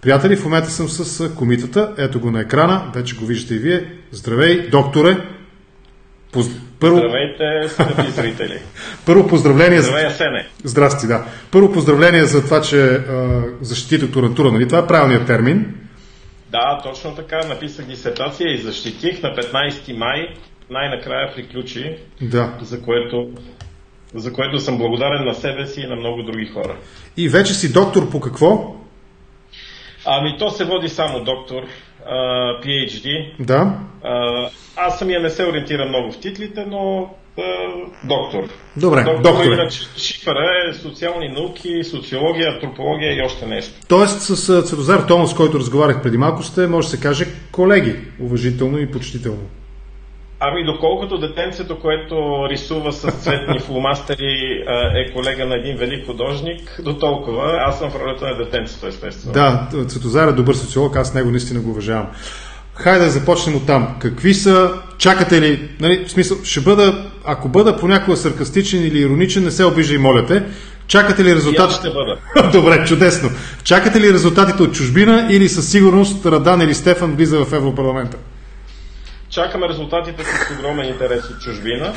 Приятели, в момента съм с комитата. Ето го на екрана. Вече го виждате и вие. Здравей, докторе. Здравейте, скъпи зрители. Първо поздравление. Здравей, Асене. Здрасти, да. Първо поздравление за това, че защити докторантура, нали? Това е правилният термин. Да, точно така. Написах дисертация и защитих на 15 май. Най-накрая приключи, да. за което съм благодарен на себе си и на много други хора. И вече си доктор по какво? Ами то се води само доктор, PhD. Да. Аз самия не се ориентирам много в титлите, но доктор. Добре, доктор. Иначе шифъра е социални науки, социология, антропология и още нещо. Тоест с Цветозар Томов, с който разговарях преди малко, сте, може да се каже, колеги, уважително и почтително. Ами доколкото детенцето, което рисува с цветни фломастери, е колега на един велик художник, до толкова аз съм в ролята на детенцето, естествено. Да, Цветозар е добър социолог, аз него наистина го уважавам. Хайде да започнем оттам. Какви са, чакате ли, нали, в смисъл, ако бъда понякога саркастичен или ироничен, не се обижа и моля те, чакате ли резултатите? Ще бъда. Добре, чудесно. Чакате ли резултатите от чужбина или със сигурност Радан или Стефан влиза в Европарламента? Чакаме резултатите с огромен интерес от чужбина.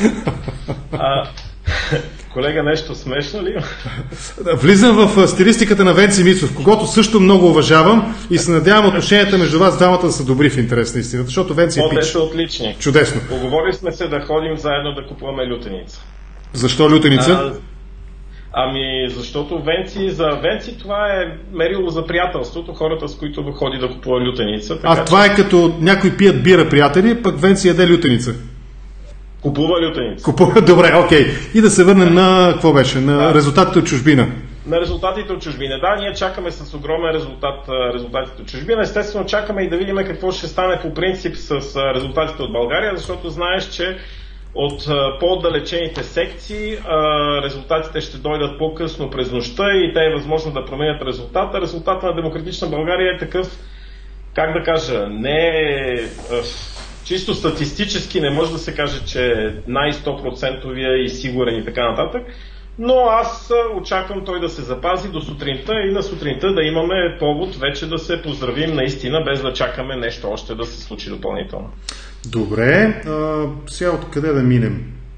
Колега, нещо смешно ли? Влизам в стилистиката на Венци Мицов, когото също много уважавам и се надявам отношенията между вас двамата да са добри в интерес на истината, защото Венци е пич. Те са отлични. Чудесно. Поговорили сме се да ходим заедно да купуваме лютеница. Защо лютеница? Ами, защото за Венци това е мерило за приятелството, хората с които ходи да купува лютеница. Това е като някой пият бира, приятели, пък Венци яде лютеница. Купува лютеница. Добре, окей. И да се върнем на, какво беше, на резултатите от чужбина. На резултатите от чужбина. Да, ние чакаме с огромен резултатите от чужбина. Естествено, чакаме и да видим какво ще стане по принцип с резултатите от България, защото знаеш, че от по-отдалечените секции резултатите ще дойдат по-късно през нощта и те е възможно да променят резултата. Резултатът на Демократична България е такъв, как да кажа, не е чисто статистически, не може да се каже, че е най-100% и сигурен и така нататък, но аз очаквам той да се запази до сутринта и на сутринта да имаме повод вече да се поздравим наистина, без да чакаме нещо още да се случи допълнително. Добре, сега откъде да минем?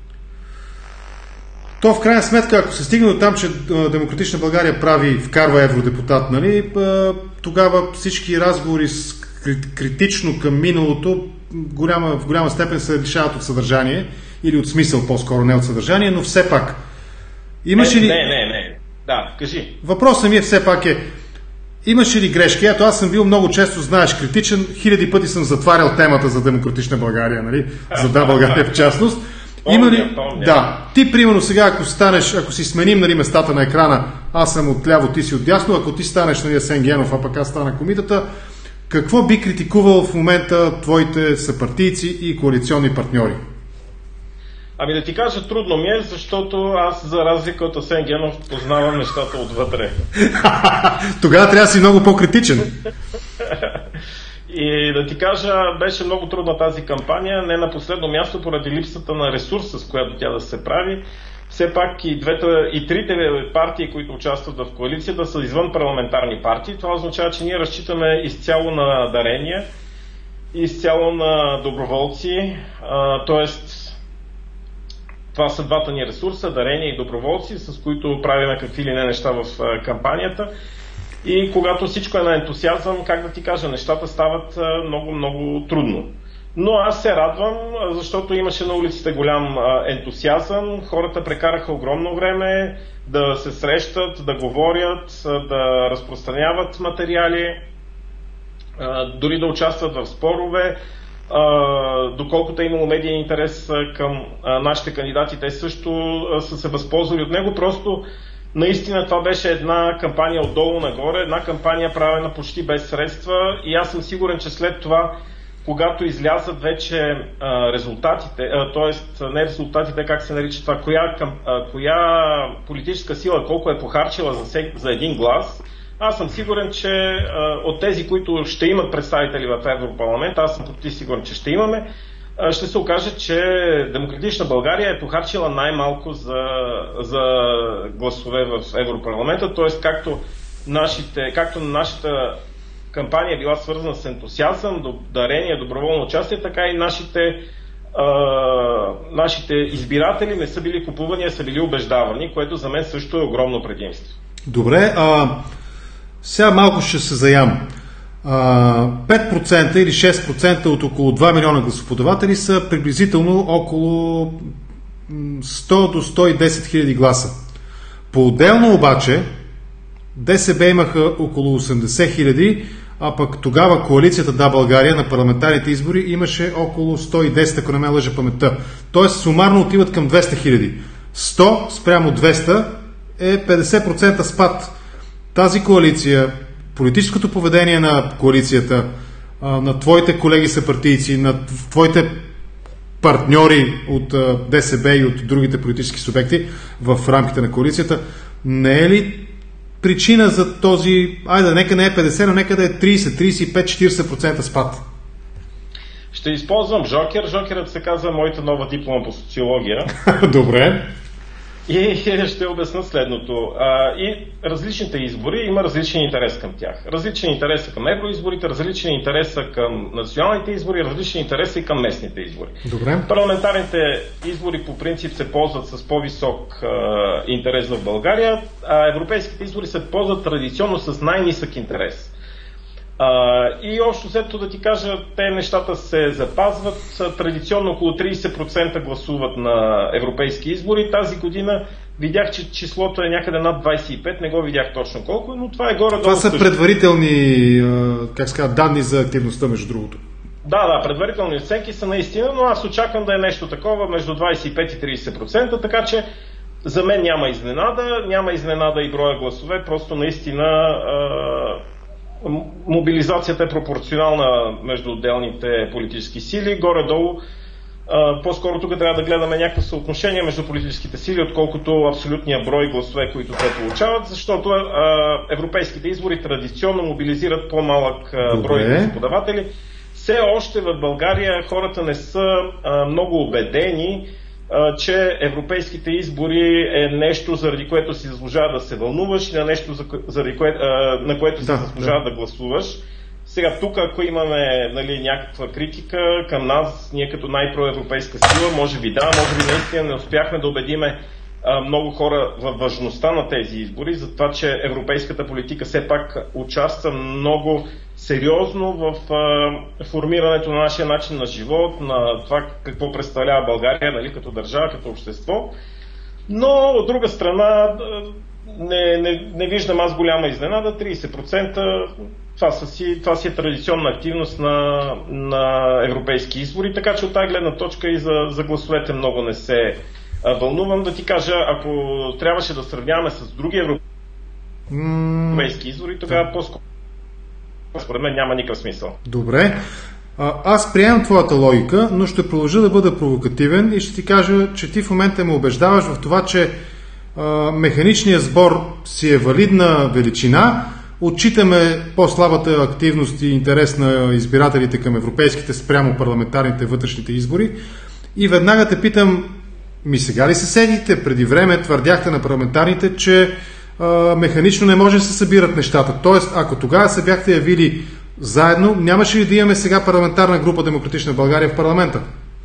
То в крайна сметка, ако се стигне до там, че Демократична България вкарва евродепутат, нали, тогава всички разговори критично към миналото в голяма степен се лишават от съдържание или от смисъл, по-скоро не от съдържание, но все пак. Имаше ли... Не. Да, кажи. Въпросът ми все пак имаше ли грешки? Ето аз съм бил много често, знаеш, критичен. Хиляди пъти съм затварял темата за Демократична България, нали? За Да, България в частност. Помня. Да. Ти, примерно, сега, ако си сменим, нали, местата на екрана, аз съм отляво, ти си отдясно, ако ти станеш, нали, Асен Генов, а пък аз стана комитата, какво би критикувал в момента твоите съпартийци и коалиционни партньори? Ами да ти кажа, трудно ми е, защото аз, за разлика от Асен Генов, познавам нещата отвътре. Тогава трябва да си много по-критичен. И да ти кажа, беше много трудна тази кампания, не на последно място поради липсата на ресурс, с която тя да се прави. Все пак и трите партии, които участват в коалицията, са извън парламентарни партии. Това означава, че ние разчитаме изцяло на дарения, изцяло на доброволци, т.е. това са двата ни ресурса, дарения и доброволци, с които правим какви ли не неща в кампанията. И когато всичко е на ентусиазъм, как да ти кажа, нещата стават много трудно. Но аз се радвам, защото имаше на улиците голям ентусиазъм. Хората прекараха огромно време да се срещат, да говорят, да разпространяват материали, дори да участват в спорове. Доколкото е имало медиен интерес към нашите кандидати, те също са се възползвали от него. Просто наистина това беше една кампания отдолу нагоре, една кампания правена почти без средства и аз съм сигурен, че след това, когато излязат вече резултатите, т.е. не резултатите, как се нарича това, коя политическа сила колко е похарчила за един глас, аз съм сигурен, че от тези, които ще имат представители в Европарламент, аз съм почти сигурен, че ще имаме, ще се окаже, че Демократична България е похарчила най-малко за гласове в Европарламента, т.е. както нашата кампания била свързана с ентусиазъм, дарение, доброволно участие, така и нашите избиратели не са били купувани, а са били убеждавани, което за мен също е огромно предимство. Добре, сега малко ще се заям. 5% или 6% от около 2 милиона гласоподаватели са приблизително около 100 до 110 хиляди гласа. По-отделно обаче ДСБ имаха около 80 хиляди, а пък тогава коалицията Да, България на парламентарните избори имаше около 110, ако не ме лъжа паметта. Тоест сумарно отиват към 200 хиляди. 100 спрямо 200 е 50% спад. Тази коалиция, политическото поведение на коалицията, на твоите колеги съпартийци, на твоите партньори от ДСБ и от другите политически субекти в рамките на коалицията, не е ли причина за този, нека не е 50, но нека да е 30, 35, 40% спад? Ще използвам жокер. Жокерът се казва моята нова диплома по социология. Добре. И ще обясня следното. И различните избори има различен интерес към тях. Различен интерес към евроизборите, различен интерес към националните избори, различен интерес и към местните избори. Добре. Парламентарните избори по принцип се ползват с по-висок интерес в България, а европейските избори се ползват традиционно с най-нисък интерес. И общо взето да ти кажа, те нещата се запазват. Традиционно около 30% гласуват на европейски избори. Тази година видях, че числото е някъде над 25, не го видях точно колко, но това е горе-долу. Това са предварителни данни за активността, между другото. Да, предварителни оценки са наистина, но аз очаквам да е нещо такова между 25 и 30%, така че за мен няма изненада и броя гласове, просто наистина мобилизацията е пропорционална между отделните политически сили. Горе-долу, по-скоро тук трябва да гледаме някакво съотношение между политическите сили, отколкото абсолютния брой гласове, които те получават, защото европейските избори традиционно мобилизират по-малък брой гласоподаватели. Все още в България хората не са много убедени, че европейските избори е нещо, заради което си заслужава да се вълнуваш и на нещо, на което си заслужава да гласуваш. Сега тук, ако имаме някаква критика към нас, ние като най-проевропейска сила, може би наистина не успяхме да убедиме много хора във важността на тези избори, за това, че европейската политика все пак участва много сериозно в формирането на нашия начин на живот, на това какво представлява България, като държава, като общество. Но от друга страна не виждам аз голяма изненада. 30% това си е традиционна активност на европейски избори, така че от тази гледна точка и за гласовете много не се вълнувам. Да ти кажа, ако трябваше да сравняваме с други европейски избори, тогава по-скоро според мен няма никакъв смисъл. Добре. Аз приемам твоята логика, но ще продължа да бъда провокативен и ще ти кажа, че ти в момента ме убеждаваш в това, че механичният сбор си е валидна величина, отчитаме по-слабата активност и интерес на избирателите към европейските спрямо парламентарните вътрешните избори и веднага те питам, сега ли се седите? Преди време твърдяхте на парламентарните, че механично не може да се събират нещата. Тоест, ако тогава се бяхте явили заедно, нямаше ли да имаме сега парламентарна група Демократична България в парламента?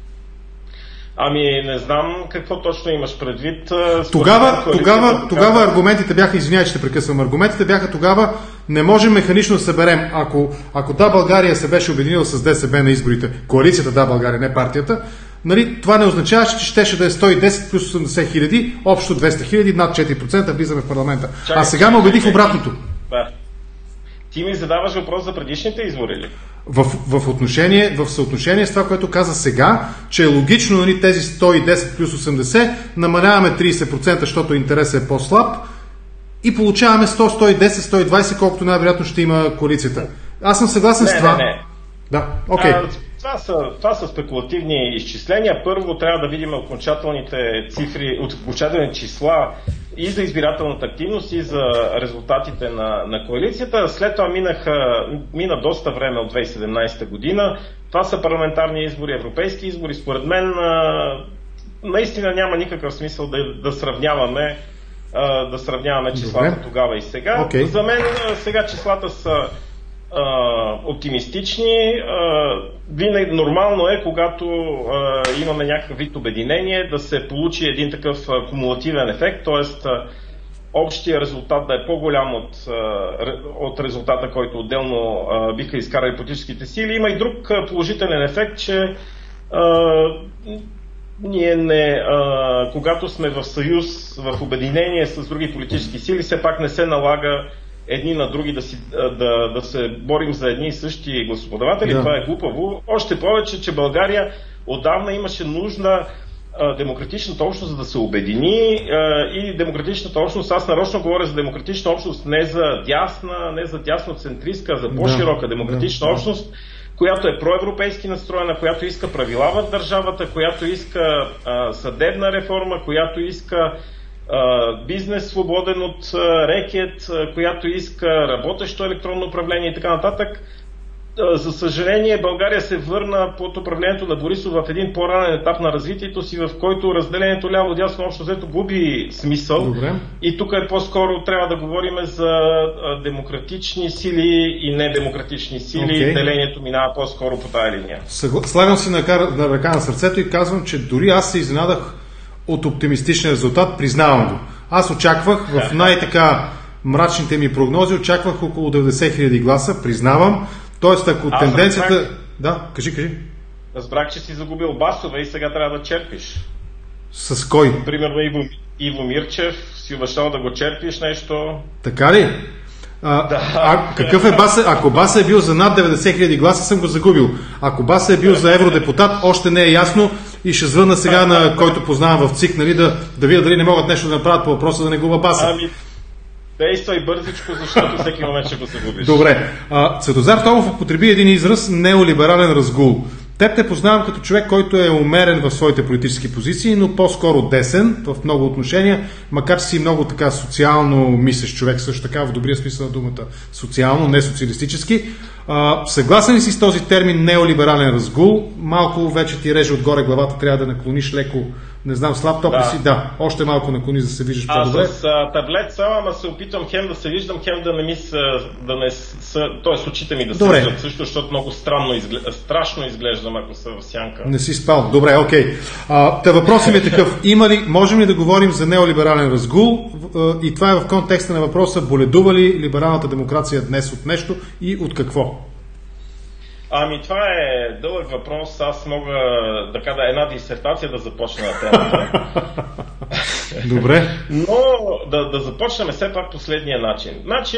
Не знам какво точно имаш предвид. Тогава аргументите бяха, извинявай, че те прекъсвам, аргументите бяха тогава, не можем механично да съберем. Ако Да, България се беше обединила с ДСБ на изборите, коалицията Да, България, не партията, това не означава, че щеше да е 110 плюс 80 хиляди, общо 200 хиляди, над 4% влизаме в парламента. Сега ме убеди в обратното. Ти ми задаваш въпрос за предишните избори ли? В съотношение с това, което каза сега, че е логично тези 110 плюс 80, намаляваме 30%, защото интересът е по-слаб и получаваме 100, 110, 120, колкото най-вероятно ще има коалицията. Аз съм съгласен с това. Да, окей. Това са спекулативни изчисления. Първо трябва да видим окончателните цифри, окончателни числа и за избирателната активност, и за резултатите на коалицията. След това мина доста време от 2017 година. Това са парламентарни избори, европейски избори. Според мен наистина няма никакъв смисъл да сравняваме числата тогава и сега. За мен сега числата са оптимистични. Винаги нормално е, когато имаме някакъв вид обединение, да се получи един такъв кумулативен ефект, т.е. общия резултат да е по-голям от резултата, който отделно биха изкарали политическите сили. Има и друг положителен ефект, че ние когато сме в съюз, в обединение с други политически сили, все пак не се налага едни на други да се борим за едни и същи гласоподаватели. Да. Това е глупаво. Още повече, че България отдавна имаше нужда демократичната общност за да се обедини и демократичната общност, аз нарочно говоря за демократична общност не за дясноцентристка, а за по-широка демократична общност, която е проевропейски настроена, която иска правила в държавата, която иска съдебна реформа, която иска бизнес свободен от рекет, която иска работещо електронно управление и така нататък. За съжаление, България се върна под управлението на Борисов в един по-ранен етап на развитието си, в който разделението ляво-дясно общо взето губи смисъл. Добре. И тук по-скоро трябва да говорим за демократични сили и недемократични сили. Делението минава по-скоро по тая линия. Слагам си на ръка на сърцето и казвам, че дори аз се изненадах от оптимистичен резултат, признавам го. Аз очаквах в най-така мрачните ми прогнози, очаквах около 90 000 гласа, признавам. Тоест, ако тенденцията... Да, кажи. Разбрах, че си загубил басове и сега трябва да черпиш. С кой? Примерно Иво Мирчев, си обещал да го черпиш нещо. Така ли? Какъв е баса? Ако баса е бил за над 90 000 гласа, съм го загубил. Ако баса е бил за евродепутат, още не е ясно и ще звънна сега на който познавам в ЦИК, нали, да видя дали не могат нещо да направят по въпроса да не губа баса. Действай бързичко, защото всеки момент ще го загубиш. Добре. Цветозар Томов употреби един израз неолиберален разгул. Теб те познавам като човек, който е умерен в своите политически позиции, но по-скоро десен в много отношения, макар че си много така социално мислещ човек, също така в добрия смисъл на думата социално, не социалистически. Съгласен ли си с този термин неолиберален разгул? Малко вече ти реже отгоре главата, трябва да наклониш леко, не знам, с лаптоп ли си? Да, още малко наклониш да се виждаш по-добре. Аз с таблет само, ама се опитвам хем да се виждам, хем да не т.е. очите ми да се виждат също, защото много страшно изглеждам, ако са в сянка. Не си спал. Добре, окей. Въпросът ми е такъв. Можем ли да говорим за неолиберален разгул? И това е в контекста на въпроса: боледува ли либералната демокрация днес от нещо и от какво? Това е дълъг въпрос. Аз мога една дисертация да започна на темата. Добре. Но да започнем все пак последния начин.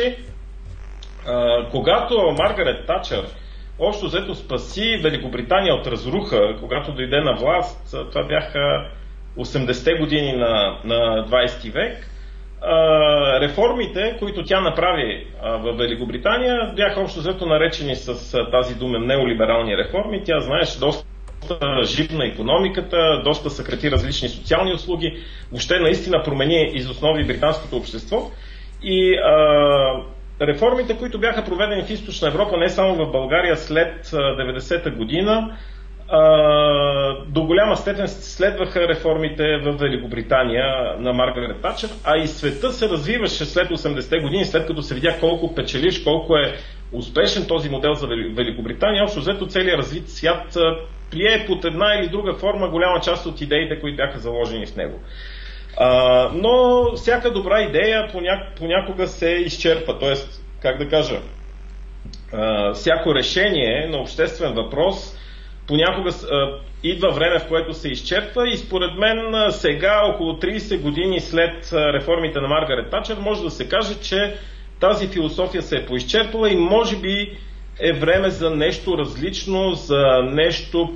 Когато Маргарет Тачър общо взето спаси Великобритания от разруха, когато дойде на власт, това бяха 80-те години на 20 век, реформите, които тя направи в Великобритания, бяха общо взето наречени с тази дума неолиберални реформи. Тя, знаеш, доста живна икономиката, доста съкрати различни социални услуги, въобще наистина промени из основи британското общество. И реформите, които бяха проведени в Източна Европа, не само в България след 90-та година, до голяма степен следваха реформите в Великобритания на Маргарет Тачър, а и света се развиваше след 80-те години, след като се видя колко печелиш, колко е успешен този модел за Великобритания. Общо взето целият развит свят прие под една или друга форма голяма част от идеите, които бяха заложени в него. Но всяка добра идея понякога се изчерпа, т.е. как да кажа, всяко решение на обществен въпрос понякога идва време, в което се изчерпва, и според мен сега, около 30 години след реформите на Маргарет Тачър, може да се каже, че тази философия се е поизчерпала и може би е време за нещо различно, за нещо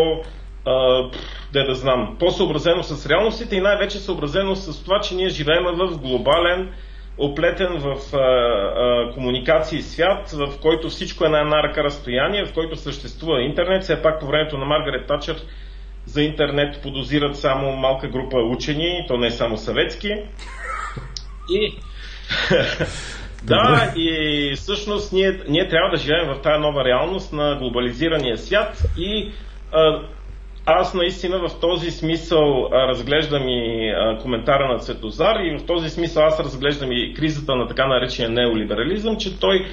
по-съобразено с реалностите и най-вече съобразено с това, че ние живеем в глобален, оплетен в комуникации свят, в който всичко е на една ръка разстояние, в който съществува интернет. Все пак по времето на Маргарет Тачър за интернет подозират само малка група учени, то не е само съветски. И да, и всъщност ние трябва да живеем в тази нова реалност на глобализирания свят и аз наистина в този смисъл разглеждам и коментара на Цветозар, и в този смисъл аз разглеждам и кризата на така наречения неолиберализъм, че той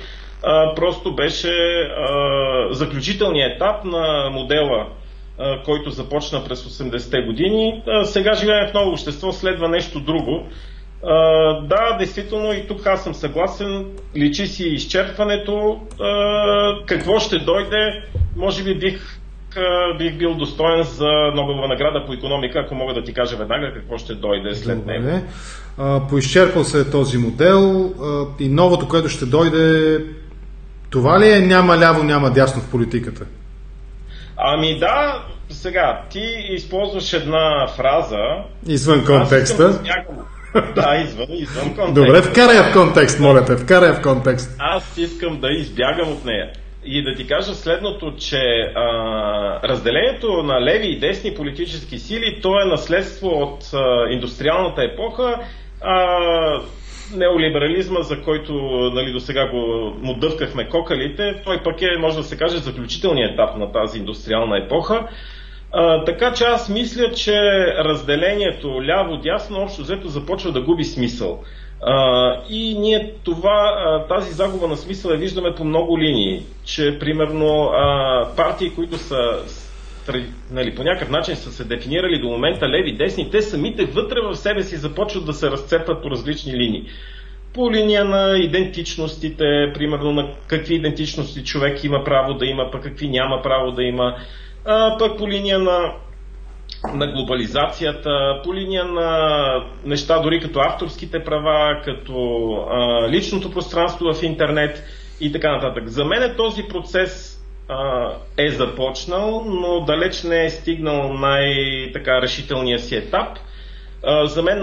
просто беше заключителният етап на модела, който започна през 80-те години. Сега живеем в ново общество, следва нещо друго. Да, действително и тук аз съм съгласен, личи си изчерпването. Какво ще дойде, може би бих бил достоен за Нобелова награда по икономика, ако мога да ти кажа веднага какво ще дойде след него. Поизчерпал се този модел и новото, което ще дойде, това ли е няма ляво, няма дясно в политиката? Ами да, сега, ти използваш една фраза... Извън контекста. Да, извън контекста. Добре, вкарай в контекст, моля те, вкарай в контекст. Аз искам да избягам от нея. И да ти кажа следното, че разделението на леви и десни политически сили, то е наследство от индустриалната епоха, неолиберализма, за който до сега му дъвкахме кокалите, той пък е, може да се каже, заключителният етап на тази индустриална епоха. Така че аз мисля, че разделението ляво-дясно общо взето започва да губи смисъл. И ние тази загуба на смисъл я виждаме по много линии, че примерно партии, които са по някакъв начин са се дефинирали до момента леви-десни, те самите вътре в себе си започват да се разцепват по различни линии. По линия на идентичностите, примерно на какви идентичности човек има право да има, пък какви няма право да има, пък по линия на глобализацията, по линия на неща дори като авторските права, като личното пространство в интернет и така нататък. За мен този процес е започнал, но далеч не е стигнал най-решителния си етап. За мен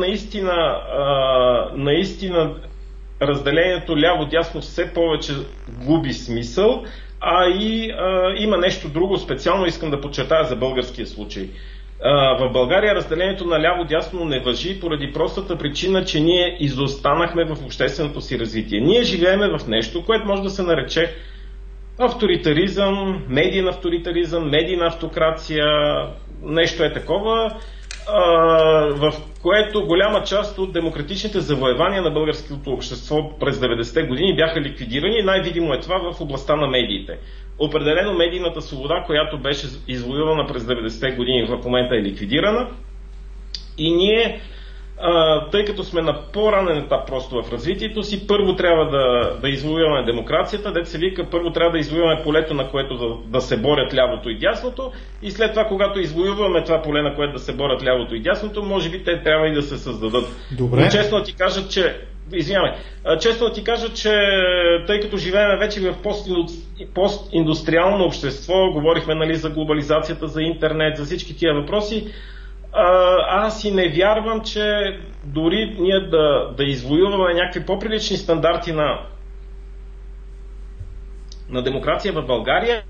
наистина разделението ляво-дясно все повече губи смисъл, има нещо друго специално, искам да подчертая за българския случай. В България разделението на ляво-дясно не важи поради простата причина, че ние изостанахме в общественото си развитие. Ние живееме в нещо, което може да се нарече авторитаризъм, медиен авторитаризъм, медийна автокрация, нещо е такова, в което голяма част от демократичните завоевания на българското общество през 90-те години бяха ликвидирани и най-видимо е това в областта на медиите. Определено медийната свобода, която беше извоювана през 90-те години, в момента е ликвидирана и ние, тъй като сме на по-ранен етап просто в развитието си, първо трябва да извоюваме демокрацията, дето се вика, първо трябва да извоюваме полето, на което да се борят лявото и дясното, и след това, когато извоюваме това поле, на което да се борят лявото и дясното, може би те трябва и да се създадат. Добре. Но честно да ти кажа, че тъй като живеем вече в постиндустриално общество, говорихме за глобализацията, за интернет, за всички тия въпроси, аз и не вярвам, че дори ние да извоюваме някакви по-прилични стандарти на демокрация в България,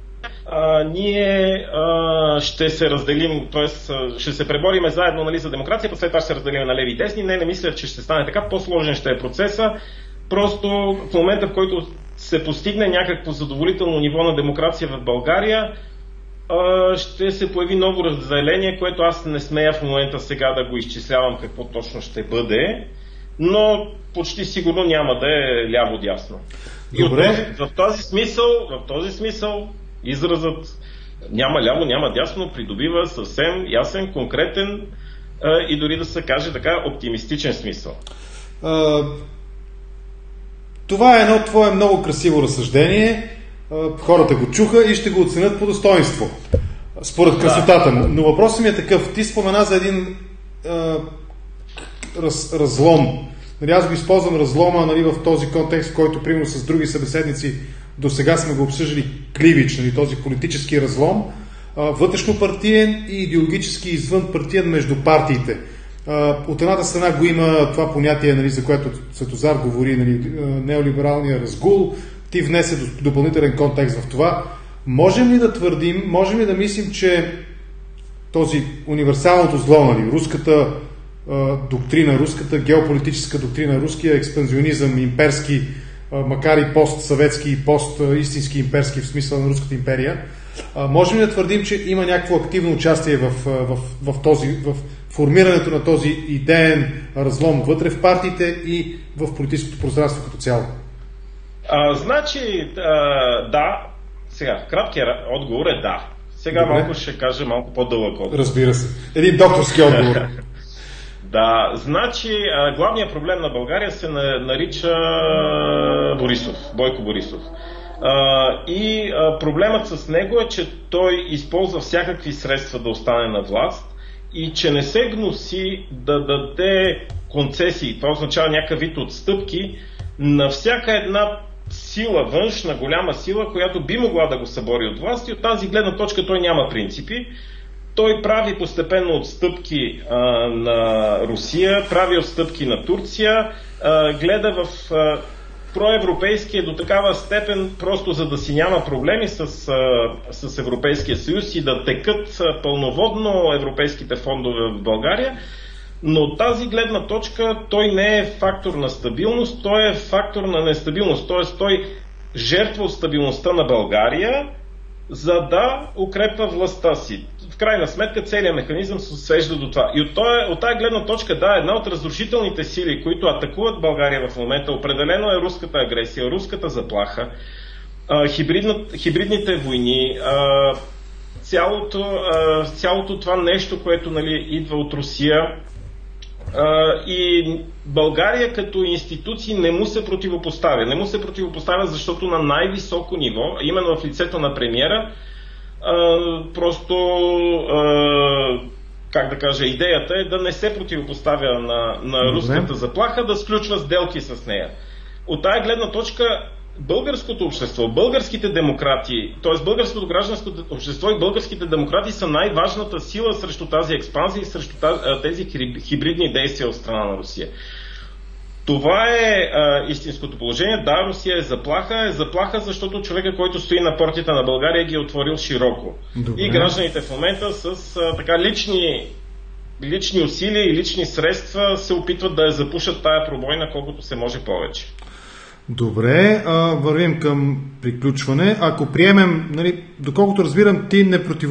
ние ще се разделим, т.е. ще се пребориме заедно за демокрация, след това ще се разделим на леви и десни. Не мисля, че ще стане така, по-сложен ще е процеса. Просто в момента, в който се постигне някакво задоволително ниво на демокрация в България, ще се появи ново разделение, което аз не смея в момента сега да го изчислявам какво точно ще бъде, но почти сигурно няма да е ляво-дясно. Добре. И в този смисъл изразът няма ляво, няма дясно придобива съвсем ясен, конкретен и дори да се каже така оптимистичен смисъл. Това е едно твое много красиво разсъждение. Хората го чуха и ще го оценят по достоинство, според красотата му. Но въпросът ми е такъв. Ти спомена за един разлом. Аз го използвам разлома в този контекст, в който примерно с други събеседници до сега сме го обсъждали кливич, този политически разлом, вътрешнопартиен и идеологически извънпартиен между партиите. От едната страна го има това понятие, за което Светозар говори, неолибералния разгул. Ти внесе допълнителен контекст в това. Можем ли да твърдим, можем ли да мислим, че този универсалното зло, руската доктрина, руската геополитическа доктрина, руския експанзионизъм, имперски, макар и постсъветски и постистински имперски в смисъл на Руската империя, можем ли да твърдим, че има някакво активно участие в формирането на този идеен разлом вътре в партиите и в политическото пространство като цяло? Значи, да. Сега, краткият отговор е да. Сега малко ще кажа малко по-дълъг отговор. Разбира се. Един докторски отговор. Да, значи главният проблем на България се нарича Борисов, Бойко Борисов. И проблемът с него е, че той използва всякакви средства да остане на власт и че не се гноси да даде концесии. Това означава някакъв вид отстъпки на всяка една сила, външна голяма сила, която би могла да го събори от власт, и от тази гледна точка той няма принципи. Той прави постепенно отстъпки на Русия, прави отстъпки на Турция, гледа в проевропейския до такава степен, просто за да си няма проблеми с Европейския съюз и да текат пълноводно европейските фондове в България. Но от тази гледна точка той не е фактор на стабилност, той е фактор на нестабилност. Т.е. той жертва от стабилността на България, за да укрепва властта си. В крайна сметка целият механизъм се свежда до това. И от тази гледна точка, да, една от разрушителните сили, които атакуват България в момента, определено е руската агресия, руската заплаха, хибридните войни, цялото това нещо, което идва от Русия. И България като институции не му се противопоставя. Не му се противопоставя, защото на най-високо ниво, именно в лицето на премиера, как да кажа, идеята е да не се противопоставя на руската заплаха, да сключва сделки с нея. От тая гледна точка българското общество, българските демократи, т.е. българското гражданско общество и българските демократи са най-важната сила срещу тази експанзия и срещу тези хибридни действия от страна на Русия. Това е истинското положение. Да, Русия е заплаха, защото човека, който стои на портите на България, ги е отворил широко. Добре. И гражданите в момента с лични усилия и лични средства се опитват да я запушат тая пробойна колкото се може повече. Добре, вървим към приключване. Ако приемем, доколкото разбирам, ти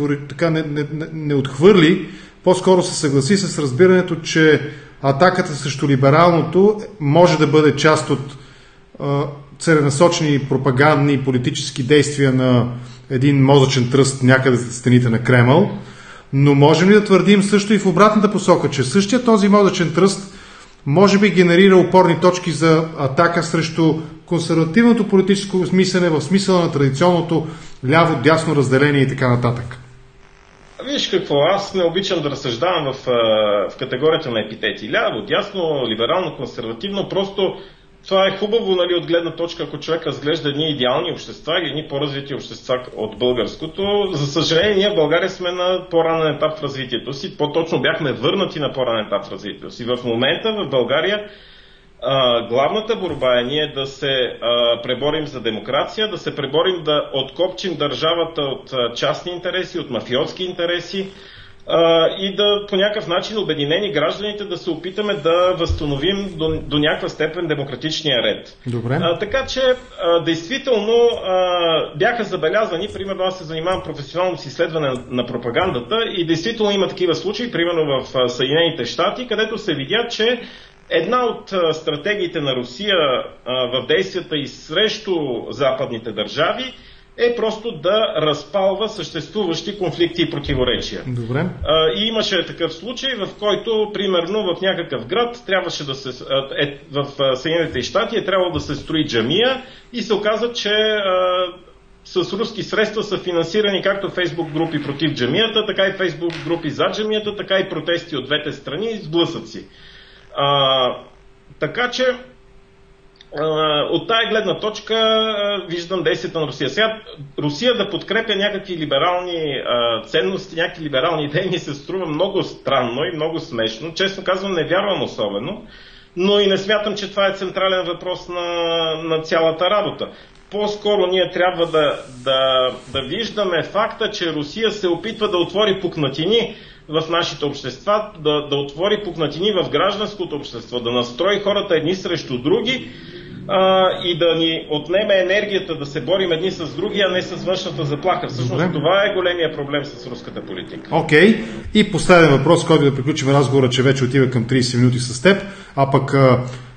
не отхвърли, по-скоро се съгласи с разбирането, че атаката срещу либералното може да бъде част от целенасочени пропагандни политически действия на един мозъчен тръст някъде след стените на Кремъл, но можем ли да твърдим също и в обратната посока, че същия този мозъчен тръст може би генерира опорни точки за атака срещу консервативното политическо мислене в смисъла на традиционното ляво-дясно разделение и така нататък? Виж какво, аз не обичам да разсъждавам в категорията на епитети. Ляво, дясно, либерално, консервативно, просто това е хубаво, от гледна точка, ако човек разглежда едни идеални общества или едни по-развити общества от българското. За съжаление, ние в България сме на по-ранен етап в развитието си, по-точно бяхме върнати на по-ранен етап в развитието си. В момента в България главната борба е ние да се преборим за демокрация, да се преборим да откопчим държавата от частни интереси, от мафиотски интереси, и да по някакъв начин обединени гражданите да се опитаме да възстановим до някаква степен демократичния ред. Добре. Така че действително бяха забелязани, примерно аз се занимавам професионално с изследване на пропагандата и действително има такива случаи, примерно в Съединените щати, където се видя, че една от стратегиите на Русия в действията и срещу западните държави е просто да разпалва съществуващи конфликти и противоречия. Добре. И имаше такъв случай, в който, примерно, в някакъв град трябваше да се... в Съединените щати е трябвало да се строи джамия и се оказа, че с руски средства са финансирани както фейсбук групи против джамията, така и фейсбук групи за джамията, така и протести от двете страни и сблъсъци. Така че от тая гледна точка виждам действията на Русия. Сега Русия да подкрепя някакви либерални ценности, някакви либерални идеи ми се струва много странно и много смешно. Честно казвам, не вярвам особено, но и не смятам, че това е централен въпрос на цялата работа. По-скоро ние трябва да виждаме факта, че Русия се опитва да отвори пукнатини в нашите общества, да отвори пукнатини в гражданското общество, да настрои хората едни срещу други и да ни отнеме енергията да се борим едни с други, а не с външната заплаха. Всъщност това е големия проблем с руската политика. Окей. И последен въпрос, който да приключим разговора, че вече отива към 30 минути с теб, а пък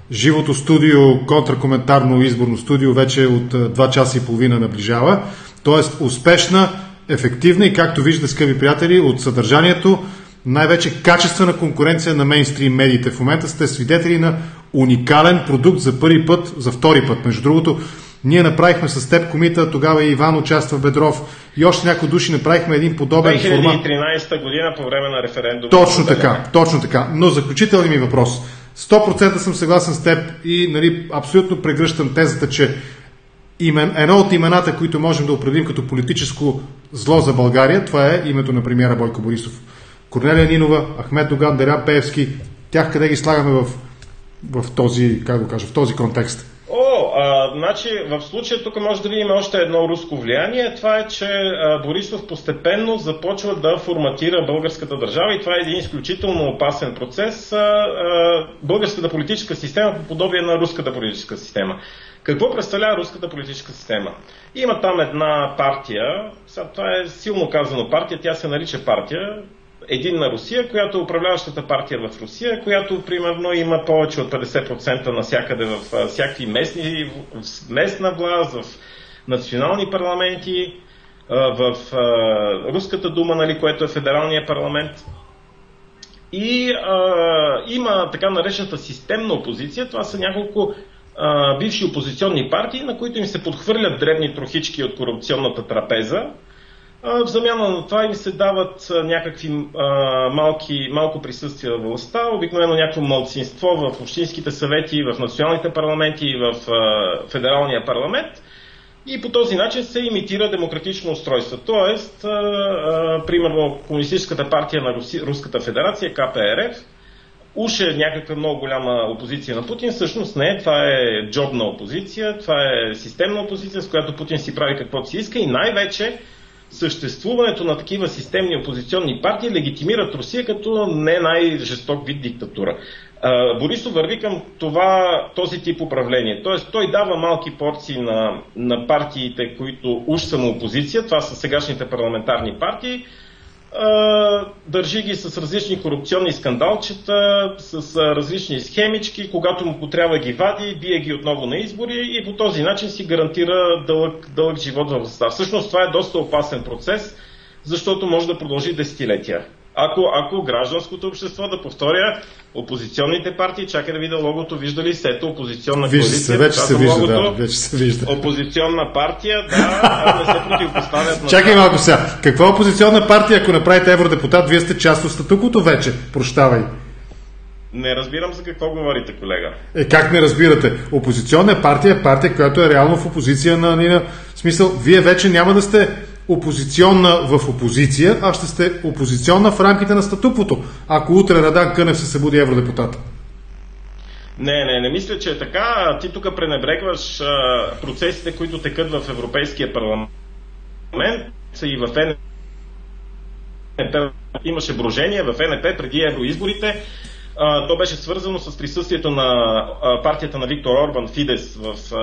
живото студио, контракоментарно изборно студио вече от 2 часа и половина наближава. Тоест успешна, ефективна и, както виждате, скъпи приятели, от съдържанието, най-вече качествена конкуренция на мейнстрим медиите. В момента сте свидетели на уникален продукт за първи път, за втори път. Между другото, ние направихме с теб комита, тогава и Иван участва, Бедров и още някои души направихме един подобен формат. 2013 година по време на референдум. Точно така. Но заключителният ми въпрос. 100% съм съгласен с теб и абсолютно прегръщам тезата, че едно от имената, които можем да определим като политическо зло за България, това е името на премиера Бойко Борисов. Корнелия Нинова, Ахмед Доган, Делян Пеевски, тях къде ги слагаме в този контекст? Значи в случая тук може да видим още едно руско влияние. Това е, че Борисов постепенно започва да форматира българската държава и това е един изключително опасен процес. Българската политическа система по подобие на руската политическа система. Какво представлява руската политическа система? Има там една партия, това е силно казано партия, тя се нарича партия, Единна Русия, която е управляващата партия в Русия, която примерно има повече от 50% навсякъде в всякакви местна власт, в национални парламенти, в Руската дума, което е федералния парламент. И има така наречената системна опозиция. Това са няколко бивши опозиционни партии, на които им се подхвърлят дребни трохички от корупционната трапеза. В замяна на това им се дават някакви малко присъствия в властта, обикновено някакво малцинство в общинските съвети, в националните парламенти и в федералния парламент. И по този начин се имитира демократично устройство. Тоест, примерно, Комунистическата партия на Руската федерация, КПРФ, уж е някаква много голяма опозиция на Путин, всъщност не, това е джобна опозиция, това е системна опозиция, с която Путин си прави каквото си иска и най-вече съществуването на такива системни опозиционни партии легитимират Русия като не най-жесток вид диктатура. Борисов върви към този тип управление. Тоест той дава малки порции на партиите, които уж са му опозиция, това са сегашните парламентарни партии, държи ги с различни корупционни скандалчета, с различни схемички, когато му потрябва ги вади, бие ги отново на избори и по този начин си гарантира дълъг живот във властта. Всъщност това е доста опасен процес, защото може да продължи десетилетия. Ако гражданското общество, да повторя, опозиционните партии, чакай да видя логото, вижда ли се, ето опозиционна коалиция, вече се вижда. Опозиционна партия, не се противопоставят на... Чакай малко сега, каква опозиционна партия, ако направите евродепутат, вие сте част от статуквото вече? Прощавай. Не разбирам за какво говорите, колега. Как не разбирате? Опозиционна партия е партия, която е реално в опозиция на... В смисъл, вие вече няма да сте опозиционна в опозиция, а ще сте опозиционна в рамките на статуквото, ако утре Радан Кънев се събуди евродепутат. Не мисля, че е така. Ти тук пренебрегваш процесите, които текат в Европейския парламент и в ЕНП. Имаше брожение в ЕНП преди евроизборите. То беше свързано с присъствието на партията на Виктор Орбан, Фидес,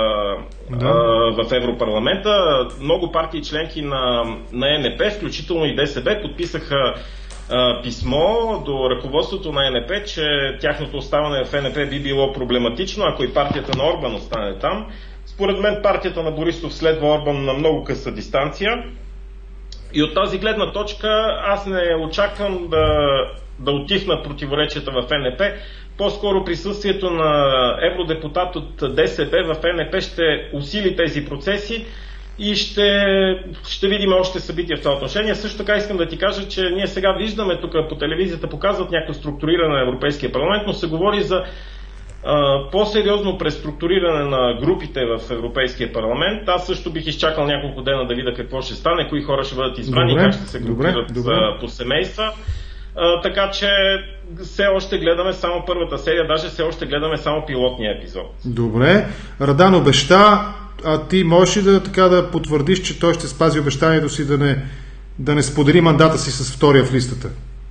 в Европарламента. Много партии членки на ЕНП, включително и ДСБ, подписаха писмо до ръководството на ЕНП, че тяхното оставане в ЕНП би било проблематично, ако и партията на Орбан остане там. Според мен партията на Борисов следва Орбан на много къса дистанция. И от тази гледна точка аз не очаквам да утихнат противоречията в ЕНП. По-скоро присъствието на евродепутат от ДСБ в ЕНП ще усили тези процеси и ще видим още събития в това отношение. Също така искам да ти кажа, че ние сега виждаме тук по телевизията, показват някакво структуриране на Европейския парламент, но се говори за по-сериозно преструктуриране на групите в Европейския парламент. Аз също бих изчакал няколко дена да видя какво ще стане, кои хора ще бъдат избрани, как ще се групират по семейства. Така че все още гледаме само първата серия, даже все още гледаме само пилотния епизод. Добре. Радан обеща, а ти можеш ли да потвърдиш, че той ще спази обещанието си да не сподели мандата си с втория в листата?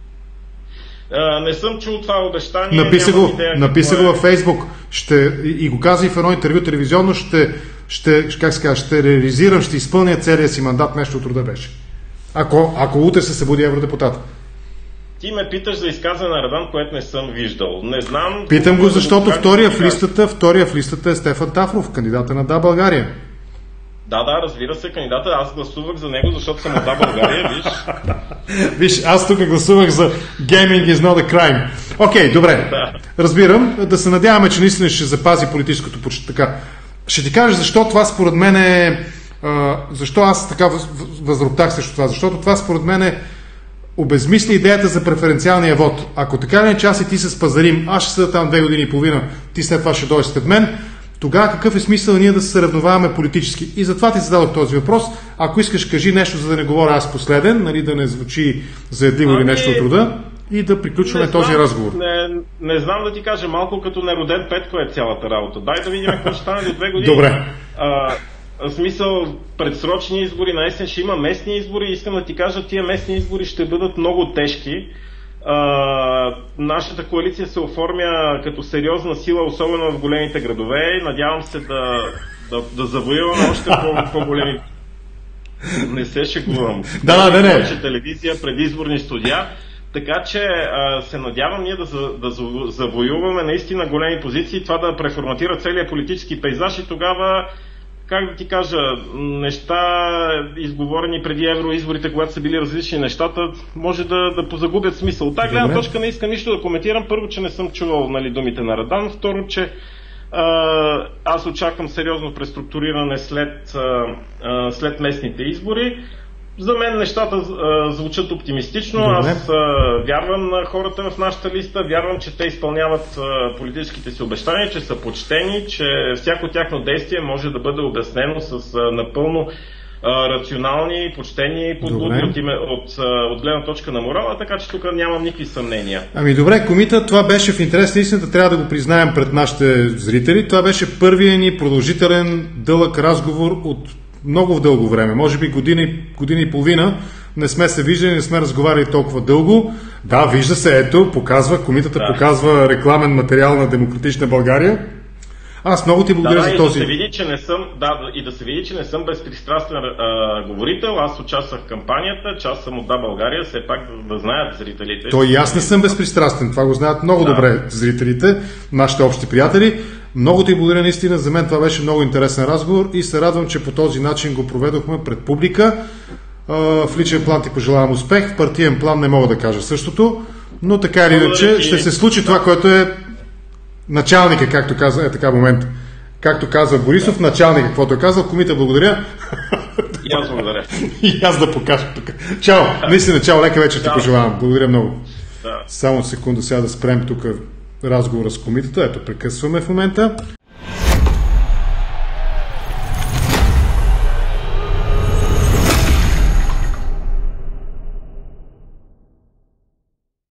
Не съм чул това обещание. Написа го във Фейсбук и го каза и в едно интервю телевизионно, ще реализирам, ще изпълня целия си мандат, нещо от труда беше. Ако утре се събуди евродепутат. Ти ме питаш за изказване на Радан, което не съм виждал. Не знам... Питам го, защото втория в листата е Стефан Тафров, кандидата на Да, България. Да, разбира се, кандидата. Аз гласувах за него, защото съм от Да, България, виж. Виж, аз тук гласувах за Gaming is not a crime. Окей, добре. Да. Разбирам. Да се надяваме, че наистина ще запази политическото почти така. Ще ти кажа защо това според мен е... защо аз така възроптах срещу това. Защото това според мен е обезмисли идеята за преференциалния вод. Ако така не час и ти се спазарим, аз ще седа там 2 години и половина, ти след това ще дойдеш след мен, тогава какъв е смисъл ние да се съревноваваме политически? И затова ти зададох този въпрос. Ако искаш, кажи нещо, за да не говоря аз последен, нали, да не звучи заедливо или нещо от рода, и да приключваме този разговор. Не знам да ти кажа, малко като нероден Петко е цялата работа. Дай да видим какво ще стане до 2 години. Добре. В смисъл, предсрочни избори, наистина ще има местни избори. Искам да ти кажа, тия местни избори ще бъдат много тежки. Нашата коалиция се оформя като сериозна сила, особено в големите градове. Надявам се да завоюваме още по-големи. Не се шегувам. Не. Телевизия, предизборни студия. Така че се надявам ние да завоюваме наистина големи позиции, това да преформатира целият политически пейзаж и тогава, как да ти кажа, неща изговорени преди евроизборите, когато са били различни нещата, може да позагубят смисъл. От тази гледна точка не искам нищо да коментирам. Първо, че не съм чувал, нали, думите на Радан. Второ, че аз очаквам сериозно преструктуриране след местните избори. За мен нещата звучат оптимистично. Добре. Аз вярвам на хората в нашата листа, вярвам, че те изпълняват политическите си обещания, че са почтени, че всяко тяхно действие може да бъде обяснено с напълно рационални, почтени подбуди от гледна точка на морала, така че тук нямам никакви съмнения. Ами добре, Комита, това беше в интерес на истината, трябва да го признаем пред нашите зрители. Това беше първият ни продължителен, дълъг разговор от много в дълго време, може би година и половина. Не сме се виждали, не сме разговаряли толкова дълго. Да, вижда се, ето, Комитата показва рекламен материал на Демократична България. Аз много ти благодаря за този... Да се види, че не съм безпристрастен говорител. Аз участвах в кампанията, част съм от Да, България, все пак да знаят зрителите. То и аз не съм безпристрастен, това го знаят много добре зрителите, нашите общи приятели. Много ти благодаря наистина, за мен това беше много интересен разговор и се радвам, че по този начин го проведохме пред публика. В личен план ти пожелавам успех, в партиен план не мога да кажа същото, но така или иначе ще се случи това, което е началника, както каза, момент. Както казва Борисов, началника, каквото е казал. Комита, благодаря. И аз благодаря. И аз да покажа тук. Чао, наистина, чао, лека вечер ти пожелавам. Благодаря много. Да. Само секунда сега да спрем тук разговора с Комитата. Ето, прекъсваме в момента.